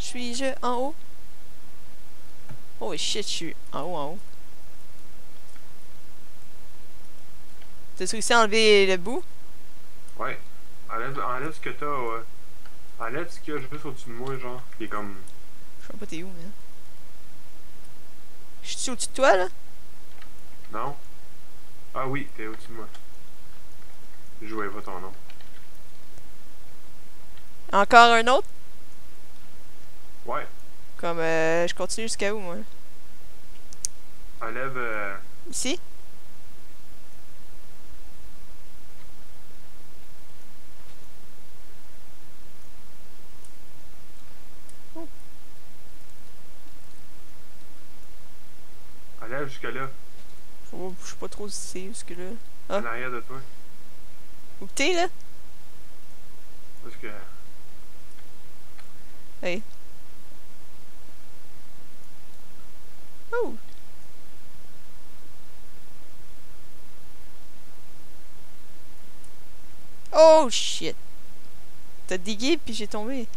Suis-je en haut? Oh shit, je suis en haut, en haut. T'as réussi à enlever le bout? Ouais. Enlève ce que t'as. Enlève ce qu'il y a juste au-dessus de moi, genre. Il est comme. Je sais pas t'es où, man. Je suis au-dessus de toi, là? Non? Ah oui, t'es au-dessus de moi. Je voyais pas ton nom. Encore un autre? Ouais. Comme, je continue jusqu'à où, moi? Enlève. Ici? Oh. Enlève jusque-là. Je sais pas trop si c'est jusque-là. Ah. En arrière de toi. Où t'es, là? Parce que. Hey. Oh! Oh shit! T'as digué puis j'ai tombé.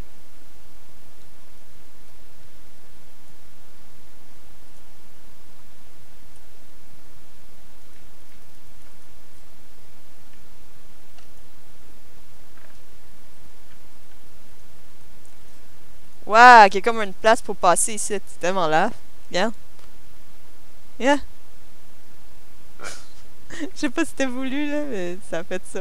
Waouh, il y a comme une place pour passer ici. C'est tellement là. Regarde. Yeah. Ouais. Je sais pas si t'as voulu, là, mais ça a fait ça.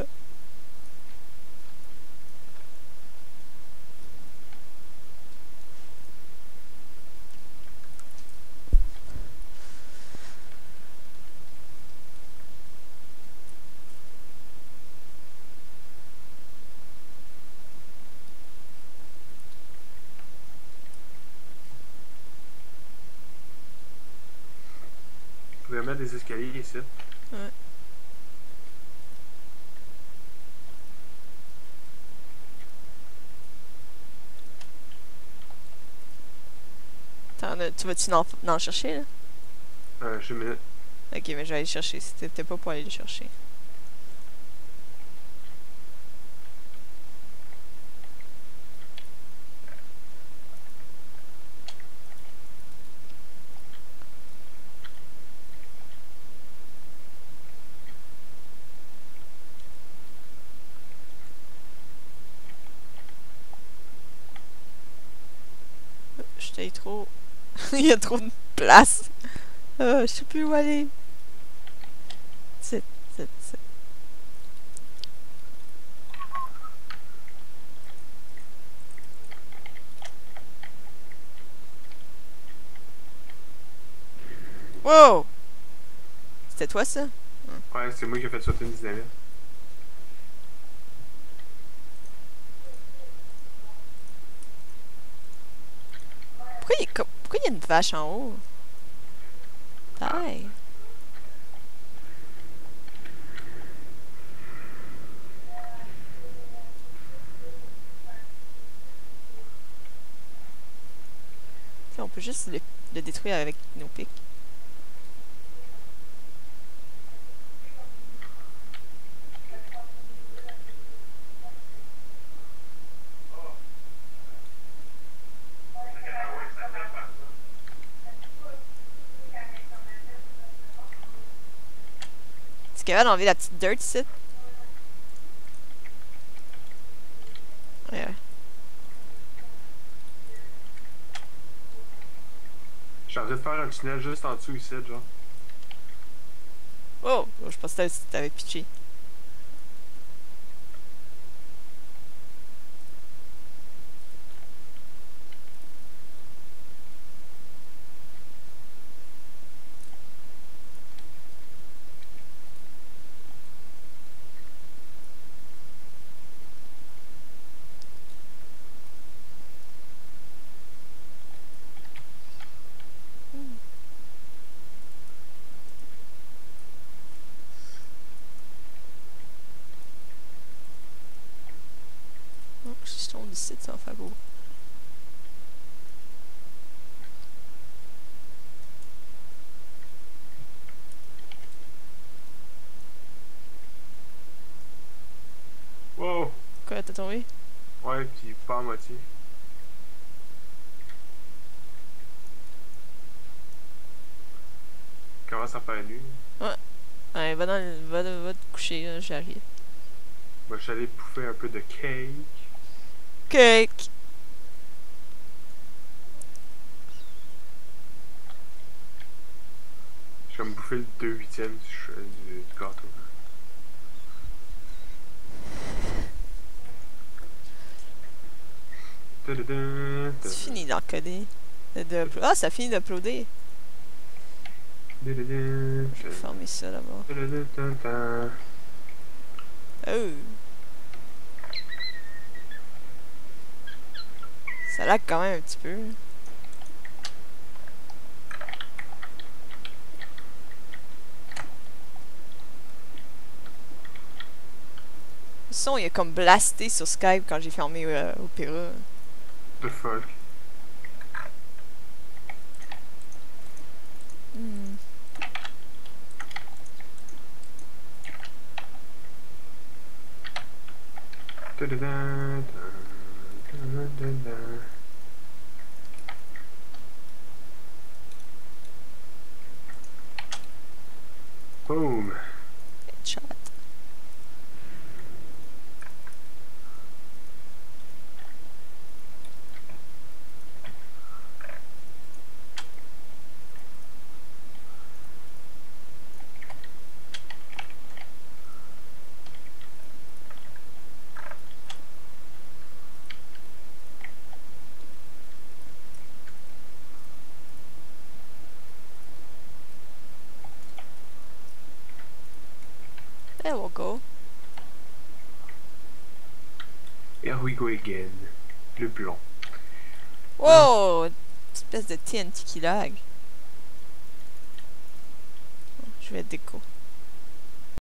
Tu pourrais mettre des escaliers ici. Ouais. Tu vas-tu en chercher, là? Je suis une minute. Ok, mais je vais aller chercher. Si t'étais pas pour aller le chercher. J'étais trop... Il y a trop de place. Je sais plus où aller. C'est... C'est... Wow! C'était toi, ça? Ouais, c'est moi qui ai fait sauter une dynamite. Pourquoi il y a une vache en haut? Ah. Pareil. On peut juste le détruire avec nos pics. Tu es capable d'enlever la petite dirt ici? Ouais. Je suis en train de faire un tunnel juste en dessous ici, genre. Oh! Je pensais que t'avais pitché. Oh, si je tombe ici, ça va faire beau. Wow! Quoi, t'as tombé? Ouais, pis pas à moitié. commence à faire nuit. Ouais, va te coucher, là, j'arrive. Moi, je suis allé bouffer un peu de cake. Cake! J'ai comme bouffé le 2/8 du gâteau. C'est fini d'encoder. Ah, ça finit d'uploader. Je vais fermer ça là-bas. Oh! Ça lag quand même un petit peu. Le son, il a comme blasté sur Skype quand j'ai fermé Opera. The fuck? Hmm. Boom! Headshot. There we'll go. Here we go again. Le blond. Wow! Espèce de TNT qui lag. Je vais déco.